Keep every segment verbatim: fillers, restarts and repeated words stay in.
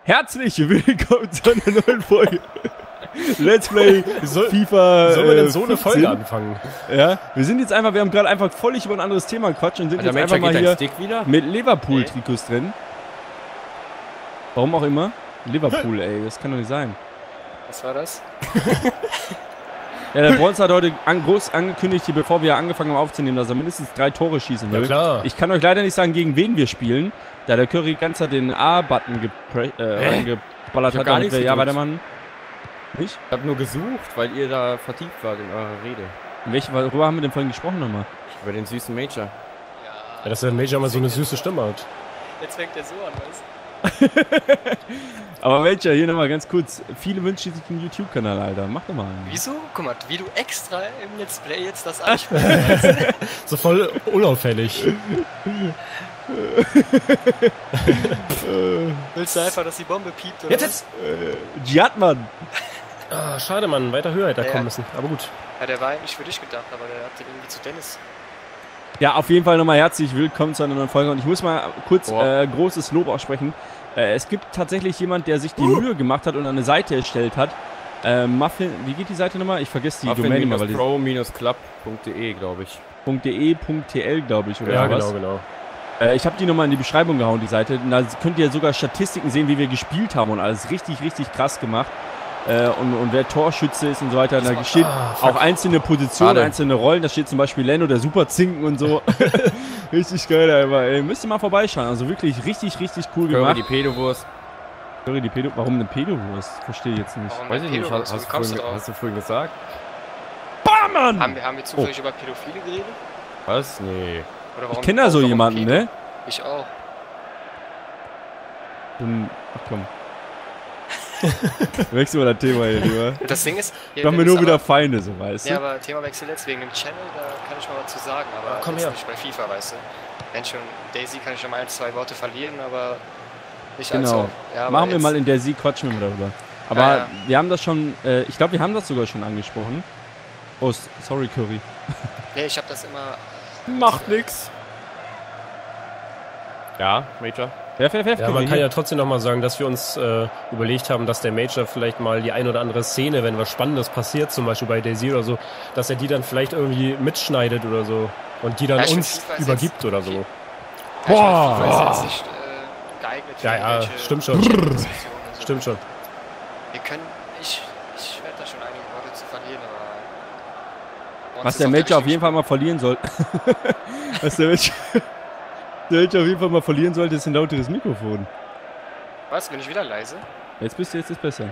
Herzlich willkommen zu einer neuen Folge Let's Play soll, FIFA. Sollen wir denn äh, so eine Folge anfangen? Ja, wir sind jetzt einfach, wir haben gerade einfach völlig über ein anderes Thema gequatscht und sind also jetzt einfach mal hier mit Liverpool-Trikots drin. Warum auch immer. Liverpool, ey, das kann doch nicht sein. Was war das? Ja, der Bronze hat heute an, groß angekündigt, hier, bevor wir angefangen haben aufzunehmen, dass er mindestens drei Tore schießen will. Ja, klar. Ich kann euch leider nicht sagen, gegen wen wir spielen, da der Curry ganz hat den A-Button äh, geballert hat. Gar nichts wir, ja, gedrückt. weitermachen. Nicht? Ich hab nur gesucht, weil ihr da vertieft wart in eurer Rede. In welche, worüber haben wir denn vorhin gesprochen nochmal? Über den süßen Major. Ja, dass der Major mal so eine süße Stimme hat. Jetzt fängt der so an, weißt du? Aber Major, hier nochmal ganz kurz. Viele wünschen sich einen YouTube-Kanal, Alter. Mach doch mal einen. Wieso? Guck mal, wie du extra im Let's Play jetzt das ansprichst. So voll unauffällig. Willst du einfach, dass die Bombe piept, oder? Jetzt, jetzt! Äh, Dschihad-Mann! Ah, schade, Mann. Weiter höher hätte er Ja. kommen müssen. Aber gut. Ja, der war eigentlich für dich gedacht, aber der hat den irgendwie zu Dennis. Ja, auf jeden Fall nochmal herzlich willkommen zu einer neuen Folge. Und ich muss mal kurz Boah. äh, großes Lob aussprechen. Äh, es gibt tatsächlich jemand, der sich die Uh. Mühe gemacht hat und eine Seite erstellt hat. Äh, Muffin, wie geht die Seite nochmal? Ich vergesse die Domain immer, weil die pro club punkt de, glaube ich. .de.tl, glaube ich, oder Ja, was? genau, genau. Äh, ich habe die nochmal in die Beschreibung gehauen, die Seite. Und da könnt ihr sogar Statistiken sehen, wie wir gespielt haben und alles. Richtig, richtig krass gemacht. Äh, und, und wer Torschütze ist und so weiter. Da steht ah, auch einzelne Positionen, Schade. einzelne Rollen. Da steht zum Beispiel Leno, der Superzinken und so. Richtig geil, einfach. Ey, müsst ihr mal vorbeischauen. Also wirklich richtig, richtig cool Curry gemacht. die Pedowurst. Curry die Pedo. Warum eine Pedowurst? Verstehe ich jetzt nicht. Warum Weiß ein ich nicht, Pedo? hast, hast, Wie du kommst du vorhin, drauf? hast du vorhin gesagt? Bam, Mann! Haben wir, haben wir zufällig über Pädophile geredet? Was? Nee. Oder warum, Ich kenne da so warum jemanden, Pedo? ne? Ich auch. Dann, ach komm. Wechseln wir das Thema hier lieber. Das Ding ist... hier, Dann haben wir Dennis, nur wieder aber- Feinde, so weißt du. Ja, aber Themawechsel jetzt wegen dem Channel, da kann ich mal was zu sagen, aber Ja, komm jetzt her. nicht bei FIFA, weißt du. Wenn schon Daisy kann ich schon mal ein, zwei Worte verlieren, aber nicht Genau. allzu. Ja, aber Machen wir jetzt- mal in der Sieg, quatschen wir mal darüber. Aber Ja, ja. wir haben das schon, äh, ich glaube, wir haben das sogar schon angesprochen. Oh, s- sorry, Curry. Nee, ich hab das immer... Macht nix. Ja, Major. Wer, wer, wer, Ja, man kann ja trotzdem nochmal sagen, dass wir uns äh, überlegt haben, dass der Major vielleicht mal die ein oder andere Szene, wenn was Spannendes passiert, zum Beispiel bei Daisy oder so, dass er die dann vielleicht irgendwie mitschneidet oder so und die dann Ja, ich uns find FIFA ist übergibt jetzt- oder so. Ja, Boah. ich mein, FIFA ist jetzt nicht äh, geeignet für Ja, ja, irgendwelche stimmt schon. Diskussionen und so. Stimmt schon. Wir können... Ich, ich werde da schon einige Worte zu verlieren, aber... Was der Major auf jeden Fall mal verlieren soll. Was der Major, der Major auf jeden Fall mal verlieren sollte, ist ein lauteres Mikrofon. Was? Bin ich wieder leise? Jetzt bist du, jetzt ist besser.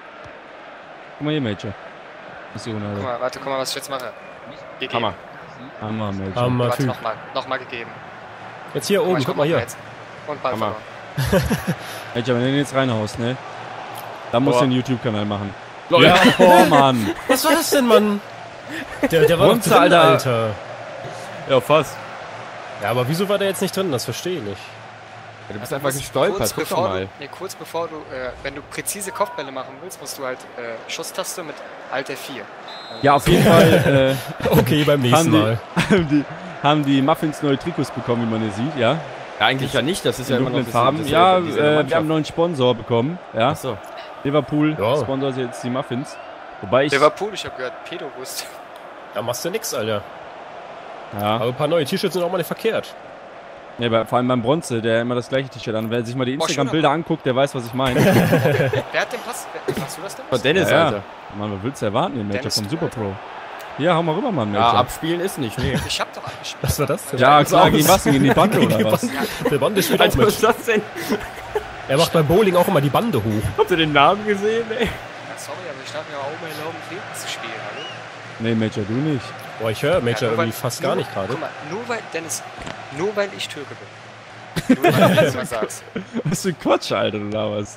Guck mal hier, Major. Ist die Guck Ronaldo. mal, warte, guck mal, was ich jetzt mache. Gegeben. Hammer. Hammer, Major. Hammer Warte, Typ. nochmal. Nochmal gegeben. Jetzt hier oben, ich guck mal hier. Jetzt. Und Ball Hammer. verloren. Major, wenn du den jetzt reinhaust, ne? Dann musst Boah. du einen YouTube-Kanal machen. Ja. Oh, Mann. Was war das denn, Mann? Der, der war doch Monster, drin, Alter. Alter. Ja, fast. Ja, aber wieso war der jetzt nicht drin? Das verstehe ich nicht. Ja, du bist Also einfach du musst gestolpert, kurz guck doch bevor mal. Du, nee, kurz bevor du, äh, wenn du präzise Kopfbälle machen willst, musst du halt äh, Schusstaste mit Alt F vier. Ja, auf jeden Fall äh, Okay, beim nächsten haben, die, Mal. haben, die, haben die Muffins neue Trikots bekommen, wie man hier sieht, ja? Ja, eigentlich ja nicht, das ist ja In immer noch dunklen das- Farben. das- Ja, dieselbe äh, wir Mannschaft. haben einen neuen Sponsor bekommen, ja? Achso. Liverpool Ja. sponsert jetzt die Muffins. Wobei ich... Liverpool, ich habe gehört, Pedowurst. Da machst du nix, Alter. Ja, Aber ein paar neue T-Shirts sind auch mal nicht verkehrt. nee, bei, vor allem beim Bronze, der immer das gleiche T-Shirt an. Wer sich mal die Boah, Instagram-Bilder anguckt, der weiß, was ich meine. Wer hat den Pass? Wer, machst du das denn? Von Dennis, Ja, ja. Alter. Mann, was willst du erwarten, den Major Dennis vom du, Super Alter. Pro? Hier, hau mal rüber, Mann, Ja, Major. abspielen ist nicht, nee. Ich hab doch angespielt. Was war das denn? Ja, Was klar, aus? gegen was? Gegen die Bande oder was? Der Bande spielt auch Alter, was ist mit. das denn? Er macht beim Bowling auch immer die Bande hoch. Habt ihr den Namen gesehen, ey? Ja, sorry, aber ich darf mir auch oben erlauben, Frieden zu spielen, hallo? Nee, Major, du nicht. Boah, ich höre Major Ja, nur weil- irgendwie fast nur, gar nicht gerade. Guck mal, nur weil, Dennis, nur weil ich Türke bin. Nur weil du das mal sagst. Was für ein Quatsch, Alter, du laberst.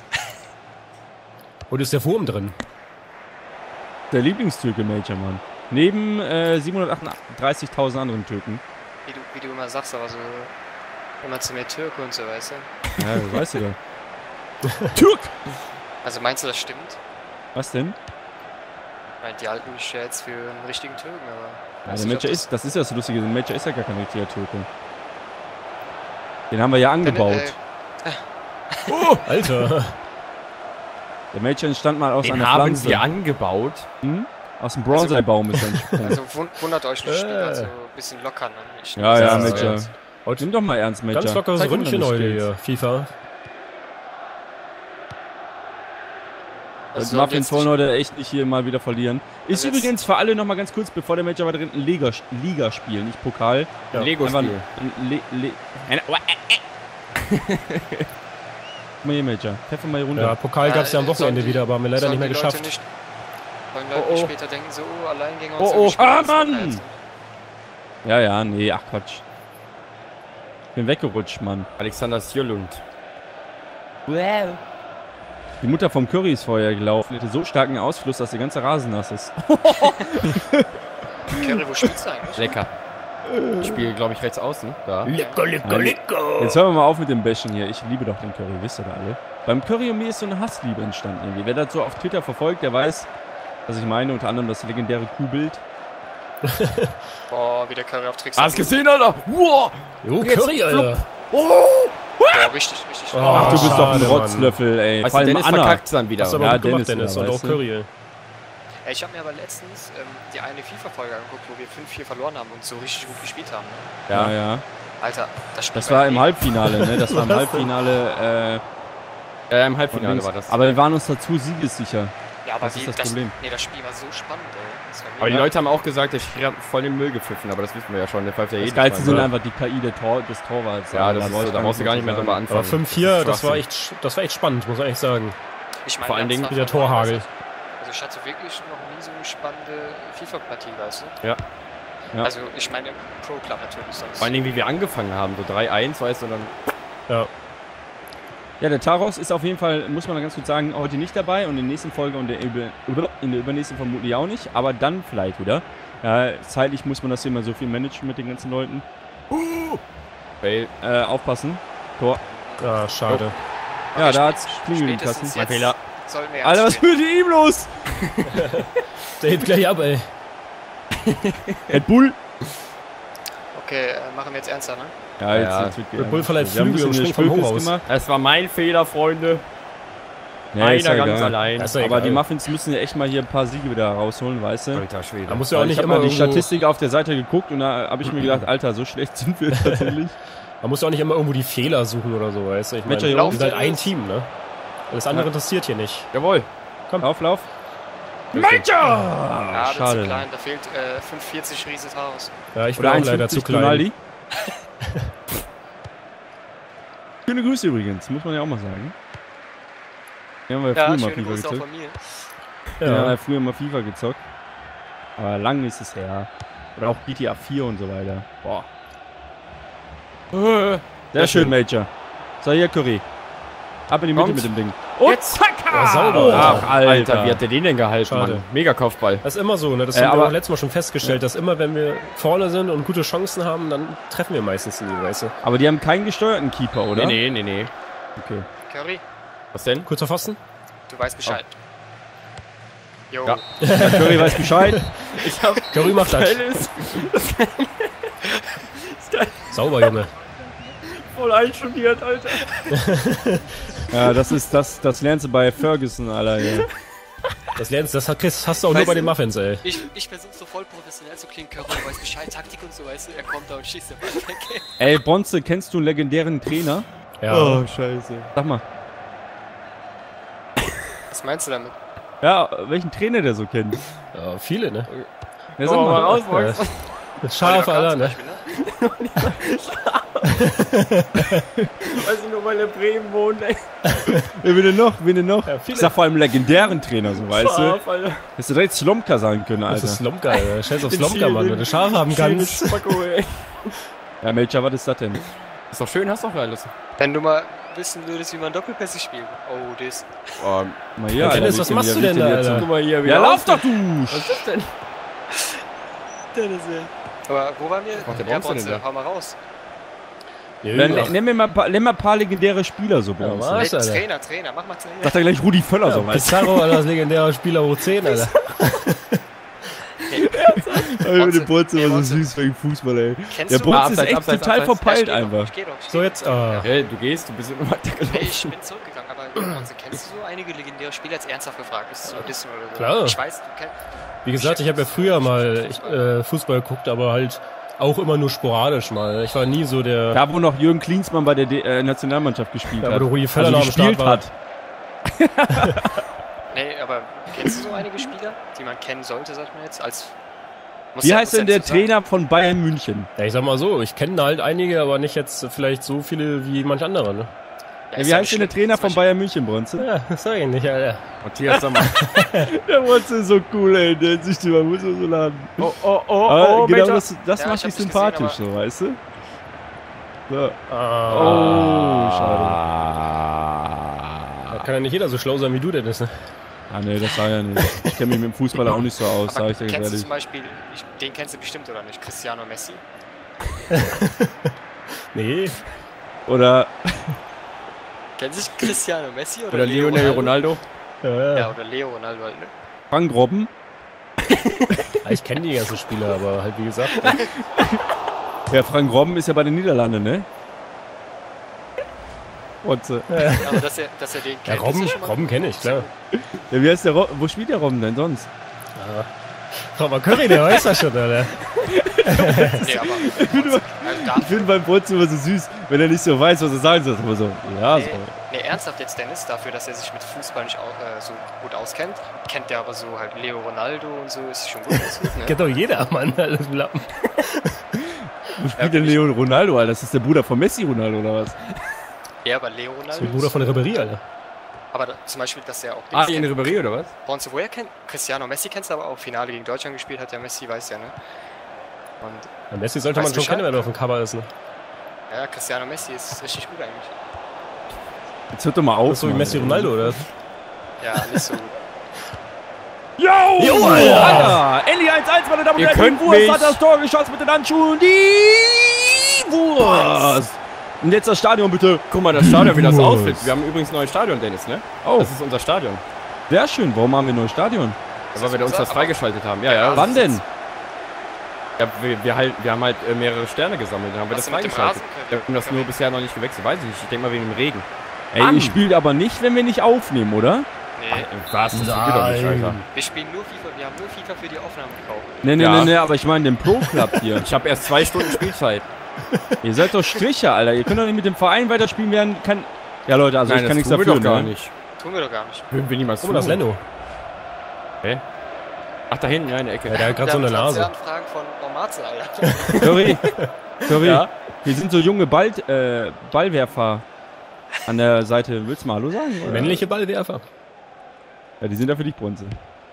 Wo ist der Wurm drin? Der Lieblingstürke, Major, Mann. Neben äh, siebenhundertachtunddreißigtausend anderen Türken. Wie du, wie du immer sagst, aber so immer zu mir Türke und so, weißt du? Ja, das weißt du doch. Türk! Also meinst du, das stimmt? Was denn? Ich meine, die halten mich ja jetzt für einen richtigen Türken, aber... Ja, weiß der nicht, ob Major das- ist, das ist ja das Lustige, der Major ist ja gar kein richtiger Türke. Den haben wir ja Denn, angebaut. äh, Oh, Alter. Der Major entstand mal aus Den einer haben Pflanze. sie angebaut. Hm? Aus dem Bonsai-Baum ist er entsprungen. Also wun- wundert euch nicht, Äh. Spiel, also ein bisschen locker. Ne? Ich Ja, ja, Ja, Major. Heute Nimm doch mal ernst, Major. ganz lockeres Zeig doch mal Ründchen deine heute Skills. hier, FIFA. Das Also Muffin jetzt wollen nicht- heute echt nicht hier mal wieder verlieren. Ist Also jetzt- übrigens für alle noch mal ganz kurz, bevor der Major weiter rennt, ein Liga, Ligaspiel, nicht Pokal. Ja. Ein Lego-Spiel. Einfach ein Le, Le, eine, oh, äh, äh. Guck mal hier, Major. Pfeffer mal hier runter. Ja, Pokal gab es ja am äh, Wochenende sollen die- wieder, aber haben wir leider sollen nicht mehr die Leute geschafft. Nicht, wollen Leute Oh, nicht oh. später denken, so, oh, Alleingänger Oh, und so. oh. die spielen Ah, jetzt Mann! locker jetzt. Ja, ja, nee, ach Quatsch. Bin weggerutscht, Mann. Alexander Sjölund. Die Mutter vom Curry ist vorher gelaufen. Die hatte so starken Ausfluss, dass der ganze Rasen nass ist. Curry, wo spielst du eigentlich? Lecker. Ich spiele, glaube ich, rechts außen. Da. Lecker, lecker, lecker. Jetzt hören wir mal auf mit dem Bashen hier. Ich liebe doch den Curry, wisst ihr da alle. Beim Curry und mir ist so eine Hassliebe entstanden irgendwie. Wer das so auf Twitter verfolgt, der weiß, was ich meine. Unter anderem das legendäre Kuhbild. Boah, wie der Curry auf Tricks. Hast gesehen, Alter? Wow. Jo, Jetzt Curry, Alter. Boah, richtig, richtig. Oh, Ach, du bist doch ein schade, Rotzlöffel, ey. Weißt Vor du, allem Dennis Anna. verkackt dann wieder. Hast du aber Ja, gut gemacht, Dennis Dennis. wieder, Und auch weißt du? Curry. Ey, ich habe mir aber letztens ähm, die eine FIFA-Folge angeguckt, wo wir fünf vier verloren haben und so richtig gut gespielt haben. Ne? Ja, ja. Alter, das Spiel Das war im mega. Halbfinale, ne? Das war im Was? Halbfinale, äh, Ja, im von Halbfinale links. war das. Aber wir waren uns dazu siegessicher. Ja, aber das ist wie, das das, Problem. Nee, das Spiel war so spannend, ey. Das war Aber die mega. Leute haben auch gesagt, der Schiri hat voll den Müll gepfiffen, aber das wissen wir ja schon. Der pfeift ja Das jedes Geilste Mal, sind ne? einfach die K I der Tor, des Torwarts. Ja, Also das ist brauch so, ich da brauchst du gar nicht mehr zu drüber sagen. anfangen. Aber fünf vier, das war Schwachsinn. echt, das war echt spannend, muss man echt sagen. Ich meine, vor allen wir Dingen haben wieder zwar verloren, Torhagel. Also also ich hatte wirklich noch nie so eine spannende FIFA-Partie, weißt du? Ja. Ja. Also ich meine im Pro Club natürlich sonst. Vor allen Dingen, wie wir angefangen haben, so drei eins, weißt du, und dann... Ja. Ja, der Taros ist auf jeden Fall, muss man ganz gut sagen, heute nicht dabei und in der nächsten Folge und der über, in der übernächsten vermutlich auch nicht, aber dann vielleicht wieder. Ja, zeitlich muss man das hier mal so viel managen mit den ganzen Leuten. Fail. Äh, aufpassen. Tor. Ah, schade. Ja, da hat's klingelt Spätestens lassen. Mein jetzt Fehler. Sollen wir Alter, was ernst spielen. ist mit ihm los? Der hebt gleich ab, ey. Red Bull. Okay, äh, machen wir jetzt ernster, ne? Ja, jetzt, Ja. jetzt wird Red Bull verleiht Wir haben ein Flügel und bisschen springt vom Spülpiss Hochhaus. gemacht. Es war mein Fehler, Freunde. Ja, ist Einer ja ganz egal. allein. Das ist ja Aber die egal. Muffins müssen ja echt mal hier ein paar Siege wieder rausholen, weißt du? Alter Schwede. Da musst du ja auch Ich nicht habe immer mal die irgendwo, Statistik auf der Seite geguckt und da habe ich mir gedacht, Alter, so schlecht sind wir tatsächlich. da musst du auch nicht immer irgendwo die Fehler suchen oder so, weißt du? Ich meine, Matcher, wir Jungs. sind halt ein Team, ne? Das andere interessiert hier nicht. Jawohl. Lauf, lauf. Major! Ah, Ja, das ist zu schade. klein, da fehlt äh, fünf vierzig Riese Taros. Ja, ich bin Oder auch leider zu eins Komma fünfzig klein. Tonaldi. Schöne Grüße übrigens, muss man ja auch mal sagen. Wir haben ja Ja, früher mal schöne FIFA Grüße auch gezockt. von mir. Wir haben Ja. ja früher mal FIFA gezockt. Aber lang ist es her. Oder auch G T A vier und so weiter. Boah. Äh, Sehr schön, Major. So, hier Curry. Ab in die Mitte Kommt. mit dem Ding. Und Jetzt. Ja, sauber. Oh, Alter. ach, Alter. Alter, wie hat der den denn gehalten, Schade. Mann? Mega Kopfball. Das ist immer so, ne? Das Äh, haben wir aber- auch letztes Mal schon festgestellt, dass immer, wenn wir vorne sind und gute Chancen haben, dann treffen wir meistens nie, weißt du? Aber die haben keinen gesteuerten Keeper, oder? Nee, nee, nee, nee. Okay. Curry, Was denn? Kurzer Pfosten? du weißt Bescheid. Jo. Ja. Ja, Curry weiß Bescheid. Ich hab... Curry macht das. ist Sauber, Junge. voll einstudiert, Alter. Ja, das ist das, das lernst du bei Ferguson, Alter. Ja. Das lernst das hast, hast du auch nur Weißt bei du- den Muffins, ey. Ich, ich versuche so voll professionell zu klingen, Curry weiß Bescheid, Taktik und so, weißt du, er kommt da und schießt den Ball weg. Ey, Bonze, kennst du einen legendären Trainer? Ja. scheiße. Sag mal. Was meinst du damit? Ja, welchen Trainer der so kennt? ja, viele, ne? Ja, sag Oh, mal. raus, Ja. Max. Scharf, Oliver Kahn Alter, zum ne? Beispiel, ne? Weiß ich nur, weil der Bremen wohnt, ey. Ja, wen denn noch? Wen denn noch? Ja, viele. Ich sag vor allem legendären Trainer, so, weißt du? Scharf, Alter. Hättest du direkt Slomka sagen können, Das Alter. ist Slomka, Alter. Scheiß auf Den Slomka, Mann. Schienen- Wenn du Scharf haben kannst. Schönes Spacko, ey. Ja, Major, was ist das denn? Ist doch schön, hast doch alles. Wenn du mal wissen würdest, wie man Doppelpässe spielt. Oh, das. Oh, Mal hier, Dennis, wie was ich den machst hier- du wie ich denn den da, jetzt- Alter? guck mal hier. wie Ja, er lauf aussieht. doch, du! Was ist das denn? Aber wo waren wir? macht der Ja, Bronze denn Bronze, da? hau mal raus. Dann, Ja, nenn mir mal ein paar, nenn mal ein paar legendäre Spieler so bei Ja, uns. was? Ja, Hey, Alter. Trainer, Trainer, mach mal Trainer. Sagt er gleich Rudi Völler so, weißt Pizarro, Alter, das legendäre Spieler hoch zehn, Alter. du? Ey, Bonze. der Bonze Hey, war so Bonze. süß wegen Fußball, ey. Kennst Der du? Bonze ist Abseits, echt abseits, total abseits. verpeilt ich geh doch, einfach. Ich geh doch, ich So geh jetzt, ah. Hey, du gehst, du bist immer doch. Hey, ich bin zurückgegangen, aber Also, kennst du so einige legendäre Spieler jetzt ernsthaft gefragt? Ist so ein bisschen oder so? Klar. Ich weiß, du kennst... Wie gesagt, ich habe ja früher mal ich, äh, Fußball geguckt, aber halt auch immer nur sporadisch mal. Ich war nie so der... Da, wo noch Jürgen Klinsmann bei der D äh, Nationalmannschaft gespielt Ja, hat. aber Rudi Völler also noch am Start gespielt war. hat. Nee, aber kennst du so einige Spieler, die man kennen sollte, sagt man jetzt, als... muss Wie ja- heißt muss denn ja der dazu sagen. Trainer von Bayern München? Ja, ich sag mal so, ich kenne halt einige, aber nicht jetzt vielleicht so viele wie manch andere, ne? Ja, Ja, ist wie ja heißt denn der schlimm. Trainer Zum von Beispiel- Bayern München, Bronze? Ja, das sag ich nicht, Alter. Matthias Sammer. Der Bronze ist so cool, ey. Der sich die man muss so laden. Oh, oh, oh, Aber oh, genau Major. das, das Ja, macht ich dich hab nicht sympathisch, gesehen, so, weißt du? So. Ah, Oh, schade. Da kann ja nicht jeder so schlau sein wie du, Dennis, ne? Ah, nee, das war ja nicht. Ich kenne mich mit dem Fußball auch nicht so aus, sag Aber ich dir ganz kennst du ehrlich. zum Beispiel, ich, den kennst du bestimmt oder nicht, Cristiano Messi? Nee. Oder, Kennst du Cristiano Messi oder, Oder Leo Lionel Ronaldo. Ja, ja. Ja, oder Leo Ronaldo halt, ne? Frank Robben. Ich kenne die ganzen Spieler, aber halt wie gesagt. Ja, Frank Robben ist ja bei den Niederlanden, ne? Bronze. Ja, aber dass er, dass er den Ja, kennt, Robben, ist ja schon mal Robben kenne ich, klar. Ja, wie heißt der Robben? Wo spielt der Robben denn sonst? Frag mal Curry, der weiß das schon, Alter. Nee, aber also da, Ich finde beim Bronze immer so süß, wenn er nicht so weiß, was er sagen soll. Aber so, ja, so. nee, nee, ernsthaft jetzt Dennis, dafür, dass er sich mit Fußball nicht au, äh, so gut auskennt, kennt er aber so halt Leo Ronaldo und so, ist schon gut. Ist gut, ne? Kennt doch jeder, Mann, alles im Lappen. Wo spielt denn Leo Ronaldo, Alter? Das ist der Bruder von Messi Ronaldo, oder was? Ja, aber Leo Das Ronaldo. ist der Bruder von der Ribéry, Alter. Aber da, zum Beispiel, dass er auch Ah, Dings in kennt. Ribéry oder was? Bronze, woher kennt Cristiano Messi kennst du aber auch Finale gegen Deutschland gespielt hat, der Messi weiß ja, ne? Und Ja, Messi sollte Weißt man du schon kennen, Bescheid? wenn er auf dem Cover ist, ne? ja, Cristiano Messi ist richtig gut eigentlich. Jetzt hört doch mal auf. Das ist so wie Mann. Messi Ronaldo, oder? Ja, nicht so gut. Jo, Jo, Alter! Alter! Endlich eins eins, meine Damen und Ihr Herren. könnt Die Wurst mich- hat das Tor geschossen mit den Handschuhen. Die Wurst! Und jetzt das Stadion, bitte. Guck mal, das Stadion, wie das Wurst. aussieht. Wir haben übrigens ein neues Stadion, Dennis, ne? Oh, Das ist unser Stadion. sehr schön. Warum haben wir ein neues Stadion? Weil wir uns das unser? freigeschaltet haben. Ja, ja. Wann denn? Ja, wir, wir, halt, wir haben halt äh, mehrere Sterne gesammelt, dann haben wir Was das denn mit dem freigeschaltet. Rasen? Wir haben das nur bisher noch nicht gewechselt, weiß ich nicht. Ich denke mal wegen dem Regen. Ey, Mann. ihr spielt aber nicht, wenn wir nicht aufnehmen, oder? Nee, Was? Das geht doch nicht, Alter. wir spielen nur FIFA, wir haben nur FIFA für die Aufnahmen gekauft. Nee, nee, Ja. nee, nee, aber ich meine den Pro-Club hier. Ich habe erst zwei Stunden Spielzeit. Ihr seid doch Stricher, Alter. Ihr könnt doch nicht mit dem Verein weiterspielen werden. Kann... Ja, Leute, also Nein, ich kann das nichts tun wir dafür, doch gar ne? nicht. Tun wir doch gar nicht. Würden wir niemals Guck mal, das tun. Leno. Ach, da hinten, ja, in der Ecke. Ja, der hat gerade so eine Wir haben Nase. Transferanfragen von Normaze, Alter. Sorry. Sorry. Ja? Hier sind so junge Ball, äh, Ballwerfer an der Seite. Willst du mal Hallo sagen? Oder? Männliche Ballwerfer. Ja, die sind da für dich, Bronze.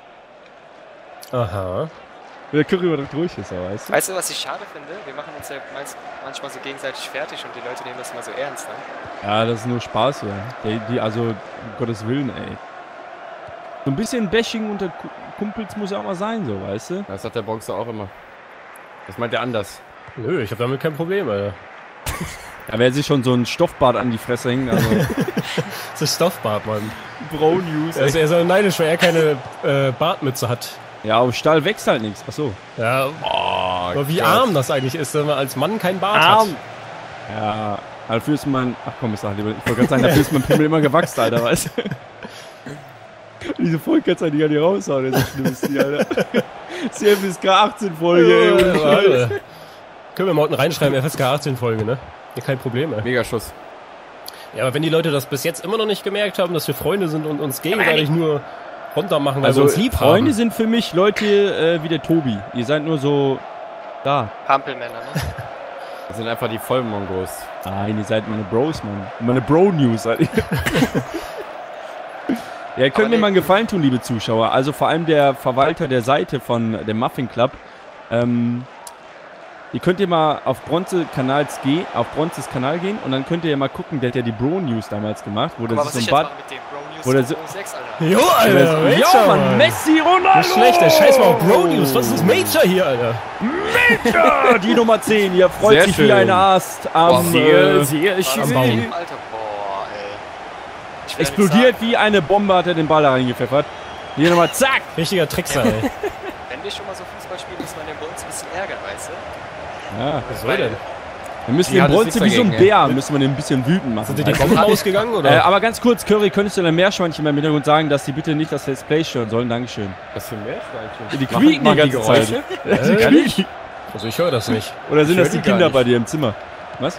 Aha. Der Curry war doch ruhig ist, aber weißt du? Weißt du, was ich schade finde? Wir machen uns ja meist, manchmal so gegenseitig fertig und die Leute nehmen das immer so ernst, ne? Ja, das ist nur Spaß hier. Die, die, also, um Gottes Willen, ey. So ein bisschen Bashing unter Ku- Kumpels muss ja auch mal sein, so, weißt du? Das sagt der Boxer auch immer. Das meint er anders. Nö, ich habe damit kein Problem, Alter. Da wäre sich schon so ein Stoffbart an die Fresse hängen, also. Das ist Stoffbart, Mann. Bro News. Also er ist ja neidisch, weil er keine äh, Bartmütze hat. Ja, auf Stall wächst halt nichts. Achso. Ja, Oh, aber wie Gott. arm das eigentlich ist, wenn man als Mann keinen Bart Arm. hat. Ja, dafür ist mein. Ach komm, ich sag lieber. Ich wollte gerade sagen, dafür ist mein Pimmel immer gewachsen, Alter, weißt du? Diese Folge kannst du halt nicht an die raushauen, das ist schlimm ist die, Alter. Das ist die F S K achtzehn Folge, ey. ohne Ja, Scheiß. Alter. Können wir mal unten reinschreiben, F S K achtzehn Folge, ne? Ja, kein Problem, ey. Megaschuss. Ja, aber wenn die Leute das bis jetzt immer noch nicht gemerkt haben, dass wir Freunde sind und uns gegenseitig nur runter machen, weil Also, wir uns lieb Freunde haben. sind für mich Leute äh, wie der Tobi. Ihr seid nur so. Da. Hampelmänner, ne? Das sind einfach die Vollmongos. Nein, ihr seid meine Bros, Mann. Meine Bro-News, Alter. Ja, ihr könnt Aber mir nee. mal einen Gefallen tun, liebe Zuschauer. Also vor allem der Verwalter der Seite von dem Muffin Club. Ähm, ihr könnt ihr mal auf Bronze Kanals gehen, auf Bronzes Kanal gehen und dann könnt ihr ja mal gucken, der hat ja die Bro News damals gemacht, wo Guck der mal, sich was so ich ein jetzt Bad. mache mit dem Bro News Oder so- zwei sechs, Alter. Jo, Alter, Ja, Major, Mann, Mann. Messi Ronaldo! Nicht schlecht, der scheiß mal auf Bro News. Was ist Major hier, Alter? Ja, die Nummer zehn, hier freut Sehr sich wie schön. ein Ast am, Sehr, äh, sehr War das am mit Baum. dem, Alter, boah, ey. Ich will ja nicht explodiert sagen, wie eine Bombe, hat er den Ball da reingepfeffert. Hier nochmal, zack! Richtiger Trickser, ey. wenn wir schon mal so Fußball spielen, muss man den bei uns ein bisschen ärgern, weißt du? Ja, Was soll denn? Wir müssen Die den hat es Bronze nichts wie so ein dagegen, Bär, müssen wir den ein bisschen wütend machen. Sind dir die weißt du? Bomben ausgegangen, oder? Äh, aber ganz kurz, Curry, könntest du dein Meerschweinchen im Hintergrund sagen, dass die bitte nicht das Let's Play stören sollen? Dankeschön. Was für ein Meerschweinchen? Die quieken die ganze Zeit. Geräusche? Die quieken. Also ich höre das nicht. Oder sind Ich das hör die die gar Kinder nicht. bei dir im Zimmer? Was?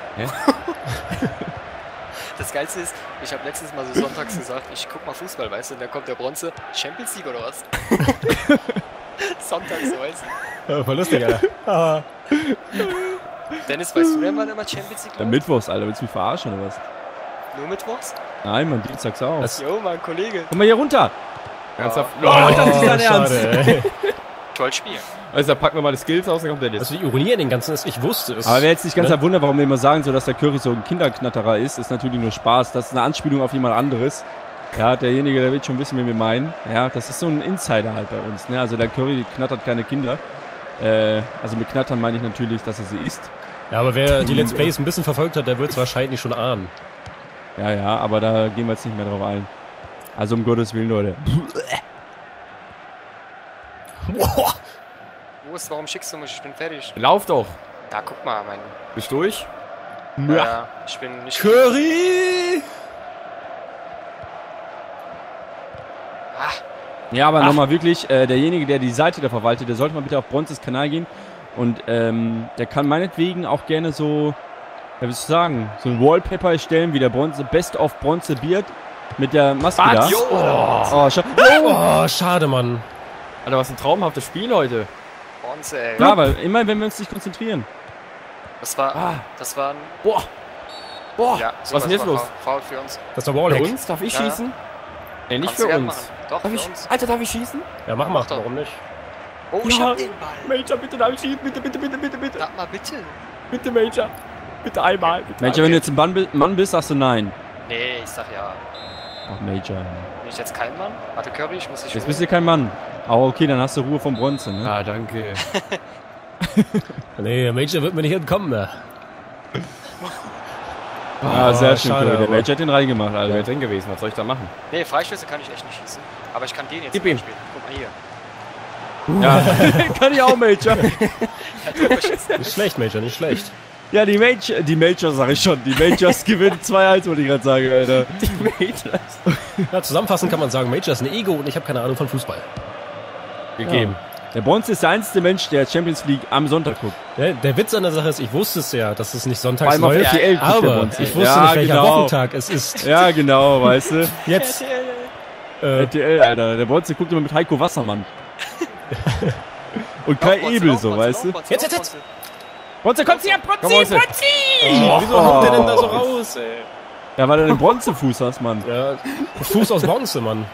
Das Geilste ist, ich habe letztens mal so sonntags gesagt, ich guck mal Fußball, weißt du, und da kommt der Bronze, Champions League oder was? Sonntags, so, weißt du. Ja, voll lustig, Alter. Dennis, weißt du denn, wann immer Champions League Dann läuft? Mittwochs, Alter. Willst du mich verarschen oder was? Nur mittwochs? Nein, man, Dienstags auch. Das- Jo, mein Kollege. Komm mal hier runter. Ernsthaft? Oh, das ist dein Ernst. Ey. Tolles Spiel. Also da packen wir mal die Skills aus, dann kommt der List. Also die Ironie in den Ganzen ist, ich wusste es. Aber wer jetzt nicht ganz Ne? verwundert, warum wir immer sagen, so, dass der Curry so ein Kinderknatterer ist, ist natürlich nur Spaß. Das ist eine Anspielung auf jemand anderes. Ja, derjenige, der wird schon wissen, wen wir meinen. Ja, das ist so ein Insider halt bei uns. Ne? Also der Curry knattert keine Kinder. Äh, also mit Knattern meine ich natürlich, dass er sie isst. Ja, aber wer die Let's Plays ein bisschen verfolgt hat, der wird es wahrscheinlich schon ahnen. Ja, ja, aber da gehen wir jetzt nicht mehr drauf ein. Also um Gottes Willen, Leute. Wo ist, warum schickst du mich? Ich bin fertig. Lauf doch. Ja, guck mal, mein... Bist du durch? Ja, ich bin nicht... Curry! Ah, Ja, aber nochmal wirklich, äh, derjenige, der die Seite da verwaltet, der sollte mal bitte auf Bronzes Kanal gehen. Und ähm, der kann meinetwegen auch gerne so, ja, wie soll ich sagen, so ein Wallpaper erstellen, wie der Bronze, Best of Bronze Beard mit der Maske da. jo, Oh, schau. Oh, schade, Mann. Alter, was ein traumhaftes Spiel heute. Bronze, ey. Klar, weil immer, wenn wir uns nicht konzentrieren. Das war... Ah. Das war ein... Boah. Boah. Ja, was ist denn jetzt super, los? Foul für uns. Das war Für Wallhack. uns? Darf ich Ja. schießen? Nee, nicht Kannst du für gerne uns. machen. Doch, Darf für ich, uns. Alter, darf ich schießen? Ja, mach mal. Mach doch. Warum nicht? Oh, ich Ja. hab den Ball. Major, bitte darf ich schießen. Bitte, bitte, bitte, bitte, bitte. Sag mal bitte. Bitte, Major. Bitte einmal. Bitte Major, wenn du jetzt ein Mann, bi- Mann bist, sagst du nein. Nee, ich sag ja. Ach, Major. Bin ich jetzt kein Mann? Warte, Curry, ich muss dich Jetzt bist du kein Mann. Aber okay, dann hast du Ruhe vom Bronze, ne? Ah, danke. Nee, der Major wird mir nicht entkommen, ne? Ah, sehr Oh, schön, schade, Curry. Der aber- Major hat den reingemacht, Der Alter. wäre drin gewesen. Was soll ich da machen? Nee, Freistöße kann ich echt nicht schießen. Aber ich kann den jetzt Gib ihm. spielen. Guck mal hier. Ja, kann ich auch, Major. Nicht schlecht, Major, nicht schlecht. Ja, die Major, die Major sag ich schon. Die Majors gewinnen zwei eins, wollte ich gerade sagen, Alter. Die Major Ja, zusammenfassend kann man sagen, Major ist ein Ego und ich habe keine Ahnung von Fußball. gegeben. Der Bronze ist der einzige Mensch, der Champions League am Sonntag guckt. Ja, der Witz an der Sache ist, ich wusste es ja, dass es nicht sonntags Vor allem auf läuft, R T L guckt der aber Bronze. ich wusste Ja, nicht, welcher genau. Wochentag es ist. Ja, genau, weißt du. Jetzt, äh, R T L, Alter. Der Bronze guckt immer mit Heiko Wassermann. Und Kai Ebel so, weißt du. Jetzt, jetzt, jetzt. Bronze, kommt hier, Komm, Bronze, Bronze. oh, wieso haut der denn da so raus, ey? Ja, weil du den Bronzefuß hast, Mann. Ja, Fuß aus Bronze, Mann.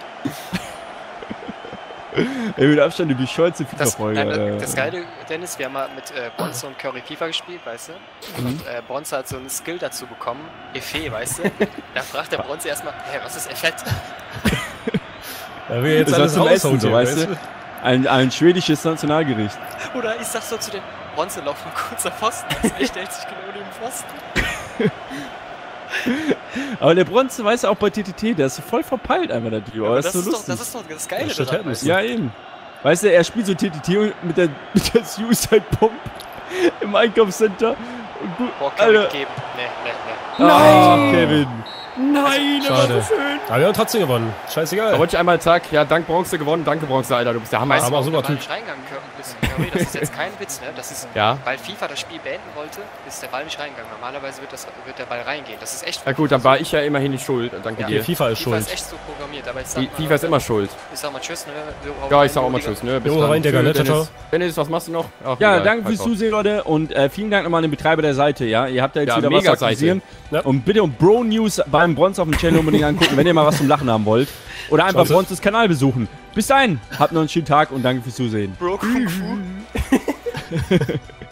Ey, mit Abstand die bescheuerte Das, FIFA-Folge. nein, Alter. das Geile, Dennis, wir haben mal mit äh, Bronze und Curry FIFA gespielt, weißt du? Mhm. Und äh, Bronze hat so einen Skill dazu bekommen, Effet, weißt du? Da fragt der Bronze erstmal, hä, was ist Effekt? Da will jetzt Das alles war zum Essen, raushauen, so, hier, weißt du? Ein, ein schwedisches Nationalgericht. Oder ich sag so zu dem Bronze, lauf mal kurzer Pfosten. Also, er stellt sich genau neben den Pfosten. Aber der Bronze, weißt du, auch bei T T T, der ist so voll verpeilt einfach, der Typ. Aber Aber das, das, ist so ist doch, lustig. das ist doch das Geile Das steht daran, halt weißt nicht. Ja, eben. Weißt du, er spielt so T T T mit der, mit der Suicide Bomb im Einkaufscenter. Und gut, du? Boah, Curry Alter. geben. Nee, nee, nee. Nein! Kevin. Nein, das war Schade. so schön. Aber wir haben trotzdem gewonnen. Da Scheißegal. wollte ich einmal zack, ja, dank Bronze gewonnen, danke Bronze, Alter, du bist der Hammer. Weißt du, aber warum super der Ball Typ. nicht reingegangen ist, Curry? Das ist jetzt kein Witz, ne? Das ist, Ja. weil FIFA das Spiel beenden wollte, ist der Ball nicht reingegangen. Normalerweise wird, das, wird der Ball reingehen. Das ist echt... Ja gut, dann war ich ja immerhin nicht schuld, danke Ja. dir. FIFA ist FIFA schuld. ist echt so programmiert, aber ich sag Die- mal, FIFA ist immer schuld. Ich sag mal Tschüss, ne? Wir hauen Ja, rein, ich sag auch mal Liga. Tschüss, ne? Bis Jo, dann. rein, Digga, ne? Tschüss, Ciao, Dennis. Dennis, was machst du noch? Ach, Ja, egal, danke halt fürs drauf. Zusehen, Leute. Und äh, vielen Dank nochmal an den Betreiber der Seite. Ja, ihr habt da jetzt Ja, wieder was zu Mega-Seite. aktualisieren. Ja. Und bitte um Bro News beim Bronze auf dem Channel unbedingt angucken, wenn ihr mal was zum Lachen haben wollt. Oder einfach Chance. Bronzes Kanal besuchen. Bis dahin, habt noch einen schönen Tag und danke fürs Zusehen. Bro, Kung Fu.